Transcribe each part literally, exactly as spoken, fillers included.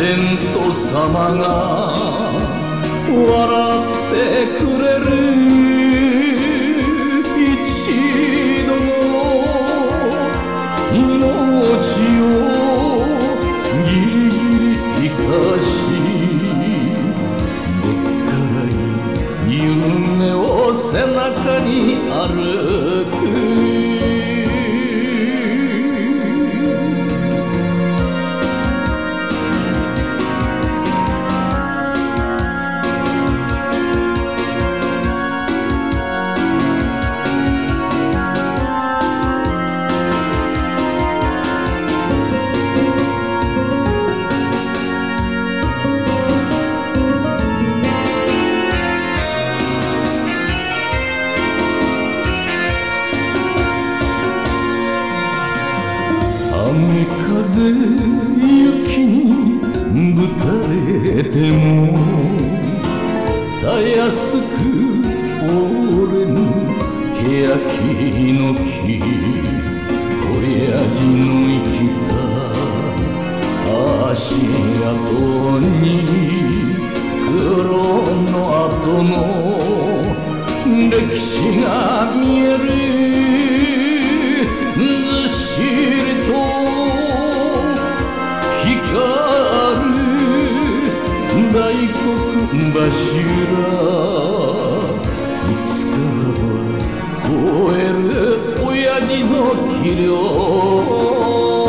レント様が笑ってくれる一度の命をギリギリ生かしでっかい夢を背中に歩く雨風雪にぶたれてもたやすく折れぬ欅の木親父の生きた足跡に黒の跡の歴史が見えるずっしりと光る大黒柱いつかは超える親父の器量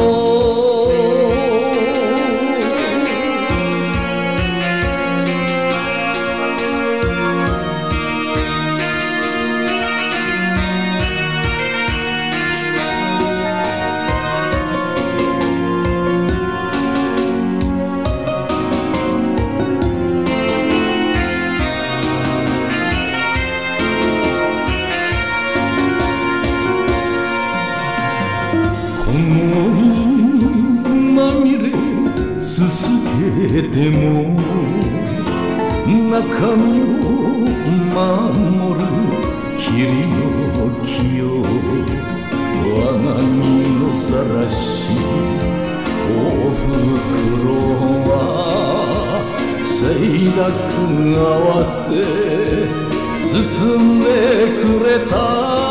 このにまみれすすけても中身を守る霧の木を我が身のさらしおふくろは清濁合わせ包んでくれた